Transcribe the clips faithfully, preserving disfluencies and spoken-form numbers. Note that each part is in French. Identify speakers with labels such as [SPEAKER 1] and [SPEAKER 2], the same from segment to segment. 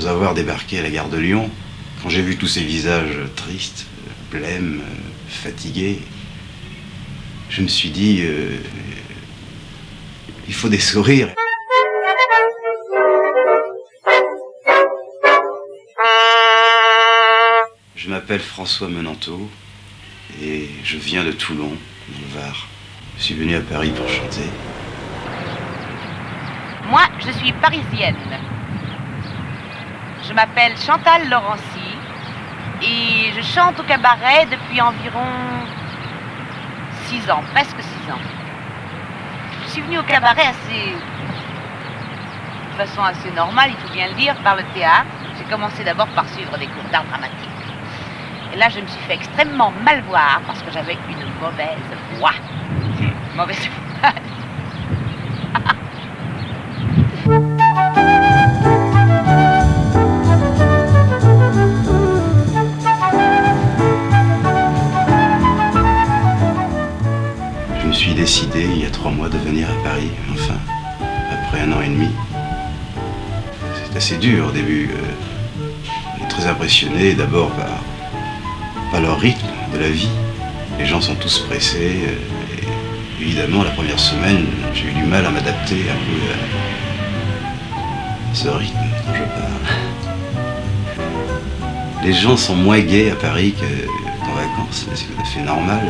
[SPEAKER 1] Après avoir débarqué à la gare de Lyon, quand j'ai vu tous ces visages tristes, blêmes, fatigués, je me suis dit, euh, il faut des sourires. Je m'appelle François Menanteau et je viens de Toulon, dans le Var. Je suis venu à Paris pour chanter.
[SPEAKER 2] Moi, je suis parisienne. Je m'appelle Chantal Laurency et je chante au cabaret depuis environ six ans, presque six ans. Je suis venue au cabaret assez, de façon assez normale, il faut bien le dire, par le théâtre. J'ai commencé d'abord par suivre des cours d'art dramatique. Et là, je me suis fait extrêmement mal voir parce que j'avais une mauvaise voix. Mauvaise voix.
[SPEAKER 1] Je me suis décidé il y a trois mois de venir à Paris, enfin, après un an et demi. C'est assez dur au début. On est très impressionné d'abord par, par leur rythme de la vie. Les gens sont tous pressés. Et évidemment, la première semaine, j'ai eu du mal à m'adapter un peu à ce rythme dont je parle. Les gens sont moins gais à Paris qu'en vacances, c'est tout à fait normal.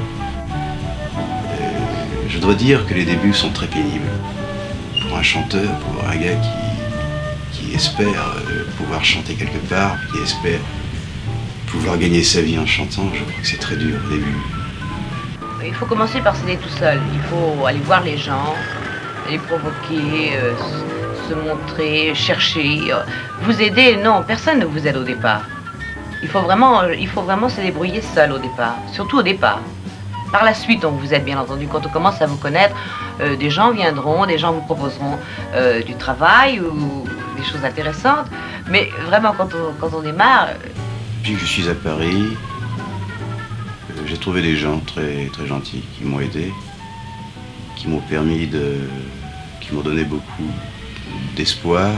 [SPEAKER 1] Je dois dire que les débuts sont très pénibles. Pour un chanteur, pour un gars qui, qui espère euh, pouvoir chanter quelque part, qui espère pouvoir gagner sa vie en chantant, je crois que c'est très dur au début.
[SPEAKER 2] Il faut commencer par s'aider tout seul. Il faut aller voir les gens, les provoquer, euh, se montrer, chercher. Vous aider, non, personne ne vous aide au départ. Il faut vraiment, il faut vraiment se débrouiller seul au départ, surtout au départ. Par la suite, on vous aide bien entendu. Quand on commence à vous connaître, euh, des gens viendront, des gens vous proposeront euh, du travail ou des choses intéressantes. Mais vraiment, quand on, quand on démarre...
[SPEAKER 1] Depuis que je suis à Paris, euh, j'ai trouvé des gens très, très gentils qui m'ont aidé, qui m'ont permis de... qui m'ont donné beaucoup d'espoir.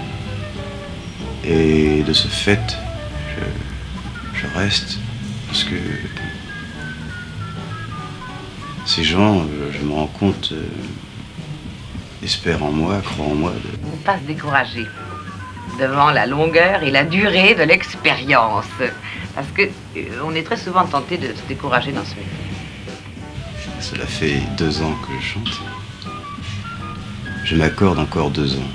[SPEAKER 1] Et de ce fait, je, je reste parce que... Ces gens, je me rends compte, euh, espèrent en moi, croient en moi. De...
[SPEAKER 2] Ne pas se décourager devant la longueur et la durée de l'expérience. Parce que euh, on est très souvent tenté de se décourager dans ce métier.
[SPEAKER 1] Cela fait deux ans que je chante. Je m'accorde encore deux ans.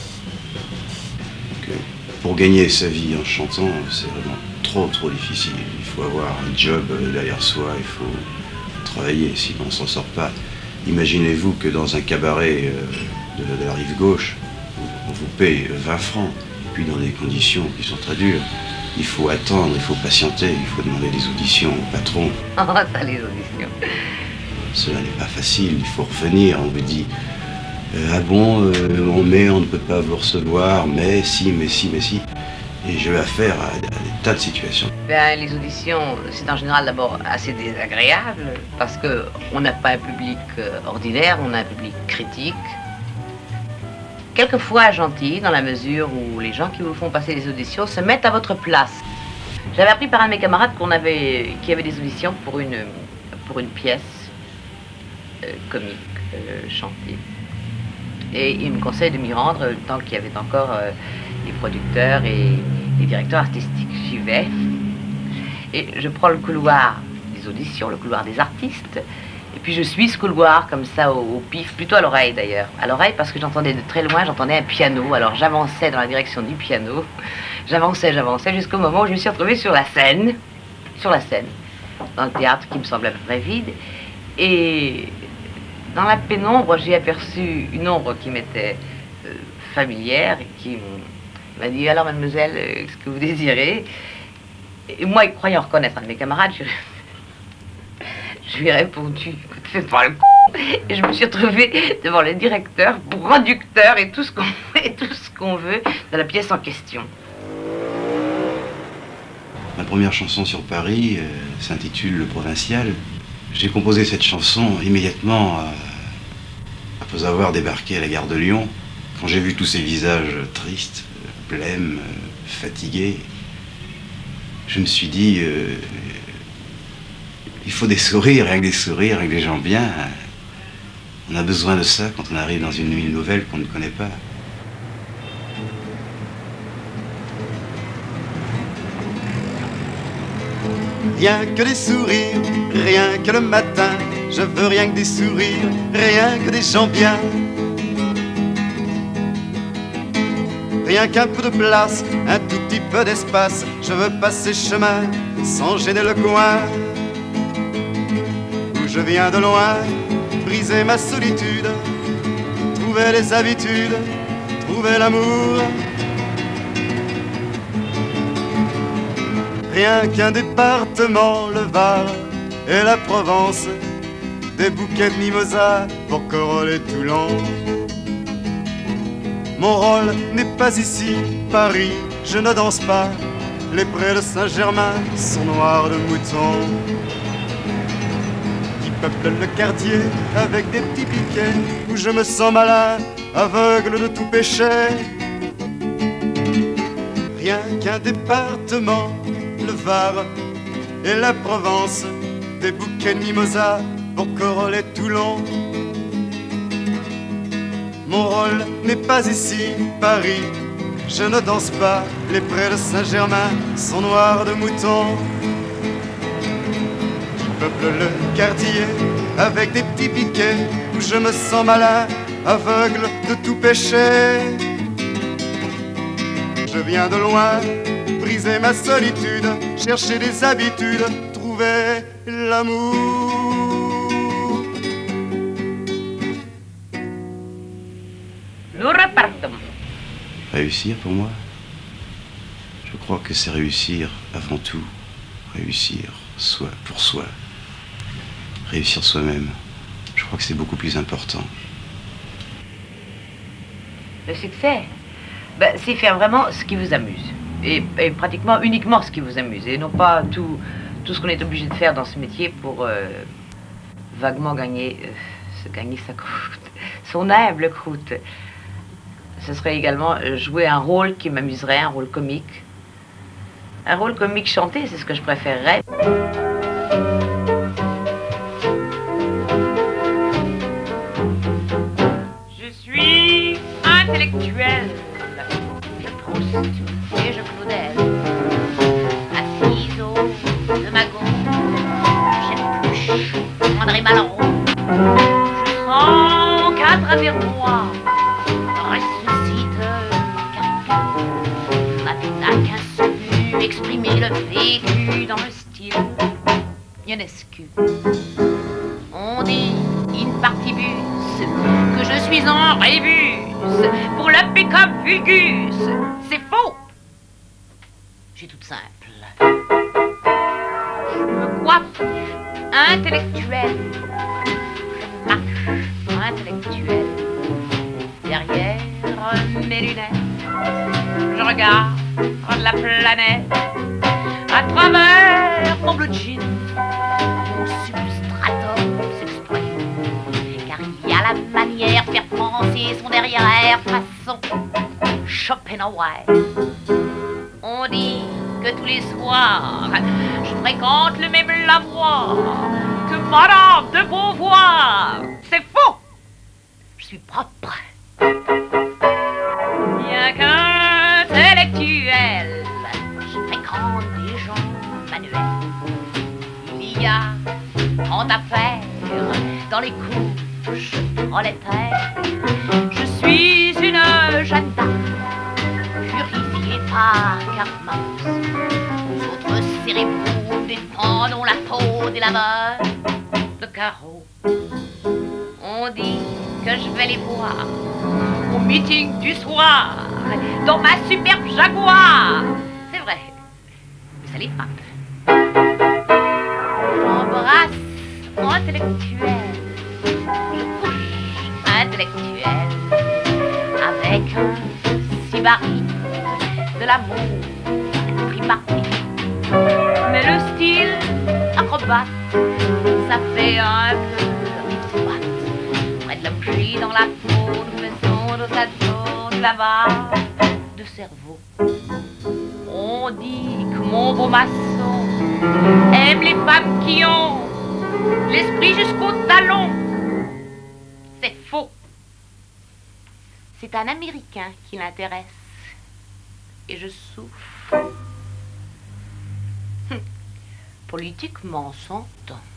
[SPEAKER 1] Donc, pour gagner sa vie en chantant, c'est vraiment trop, trop difficile. Il faut avoir un job derrière soi, il faut... travailler, sinon on ne s'en sort pas. Imaginez-vous que dans un cabaret euh, de, de la rive gauche, on vous paye vingt francs, et puis dans des conditions qui sont très dures. Il faut attendre, il faut patienter, il faut demander des auditions au patron.
[SPEAKER 2] Oh, ça, les auditions.
[SPEAKER 1] Cela n'est pas facile, il faut revenir, on vous dit euh, ah bon, euh, on met, on ne peut pas vous recevoir, mais si, mais si, mais si. Et j'ai eu affaire à, à des tas de situations.
[SPEAKER 2] Ben, les auditions, c'est en général d'abord assez désagréable parce qu'on n'a pas un public euh, ordinaire, on a un public critique. Quelquefois gentil, dans la mesure où les gens qui vous font passer les auditions se mettent à votre place. J'avais appris par un de mes camarades qu'on avait, qui avait des auditions pour une, pour une pièce euh, comique, euh, chantée. Et il me conseille de m'y rendre tant qu'il y avait encore euh, les producteurs et les directeurs artistiques. J'y vais et je prends le couloir des auditions, le couloir des artistes, et puis je suis ce couloir comme ça au, au pif, plutôt à l'oreille d'ailleurs. À l'oreille parce que j'entendais de très loin, j'entendais un piano, alors j'avançais dans la direction du piano, j'avançais, j'avançais jusqu'au moment où je me suis retrouvée sur la scène, sur la scène, dans le théâtre qui me semblait à peu près vide, et dans la pénombre, j'ai aperçu une ombre qui m'était euh, familière et qui m'a dit « Alors, mademoiselle, euh, ce que vous désirez ?» Et moi, croyant reconnaître un de mes camarades, je, je lui ai répondu « Fais pas le c***. » Et je me suis retrouvée devant le directeur, producteur et tout ce qu'on et tout ce qu'on veut de la pièce en question.
[SPEAKER 1] Ma première chanson sur Paris euh, s'intitule « Le Provincial ». J'ai composé cette chanson immédiatement euh, après avoir débarqué à la gare de Lyon. Quand j'ai vu tous ces visages tristes, blême, euh, fatigué. Je me suis dit, euh, il faut des sourires, rien que des sourires, avec des gens bien. On a besoin de ça quand on arrive dans une ville nouvelle qu'on ne connaît pas.
[SPEAKER 3] Rien que des sourires, rien que le matin. Je veux rien que des sourires, rien que des gens bien. Rien qu'un peu de place, un tout petit peu d'espace. Je veux passer chemin sans gêner le coin où je viens de loin. Briser ma solitude, trouver les habitudes, trouver l'amour. Rien qu'un département, le Var et la Provence, des bouquets de mimosa pour coroller Toulon. Mon rôle n'est pas ici, Paris, je ne danse pas. Les prés de Saint-Germain sont noirs de moutons qui peuplent le quartier avec des petits piquets où je me sens malin, aveugle de tout péché. Rien qu'un département, le Var et la Provence, des bouquets de mimosa pour coroller Toulon. Mon rôle n'est pas ici, Paris, je ne danse pas. Les prés de Saint-Germain sont noirs de moutons qui peuplent le quartier avec des petits piquets où je me sens malin, aveugle de tout péché. Je viens de loin, briser ma solitude, chercher des habitudes, trouver l'amour.
[SPEAKER 2] Nous repartons.
[SPEAKER 1] Réussir pour moi, je crois que c'est réussir avant tout, réussir soi pour soi, réussir soi-même. Je crois que c'est beaucoup plus important.
[SPEAKER 2] Le succès, ben, c'est faire vraiment ce qui vous amuse. Et, et pratiquement uniquement ce qui vous amuse. Et non pas tout, tout ce qu'on est obligé de faire dans ce métier pour euh, vaguement gagner, euh, se gagner sa croûte, son humble croûte. Ce serait également jouer un rôle qui m'amuserait, un rôle comique. Un rôle comique chanté, c'est ce que je préférerais. Je suis intellectuel. Je Proust et je Claudel. Assise au de ma gauche, j'épluche André Malraux. Je sens qu'à travers moi exprimer le vécu dans le style ionescu. On dit in partibus que je suis en rébus pour le pick-up fugus. C'est faux. Je suis toute simple. Je me coiffe intellectuelle. Je marche intellectuelle. Derrière mes lunettes, je regarde la planète à travers mon bleu jean. Mon substratum s'exprime, car il y a la manière de faire penser son derrière façon Schopenhauer. On dit que tous les soirs je fréquente le même lavoir que Madame de Beauvoir. C'est faux. Je suis propre. Bien qu'intellectuel, je fréquente des gens manuels. Il y a tant à faire dans les couches prolétaires. Je suis une jeune dame, purifiée par Karl Marx. Aux autres cérébraux défendons la peau des laveurs de carreaux. On dit que je vais les voir au meeting du soir dans ma superbe Jaguar. C'est vrai, mais ça les frappe. J'embrasse intellectuel, je couche intellectuel avec un sybarite de l'amour tripartite. Mais le style acrobate, ça fait un peu squat. Près de l'objet dans la peau, nous faisons nos ados de là-bas, de le cerveau. On dit que mon beau maçon aime les femmes qui ont l'esprit jusqu'au talon. C'est faux. C'est un Américain qui l'intéresse. Et je souffre. Hum. Politiquement, on s'entend.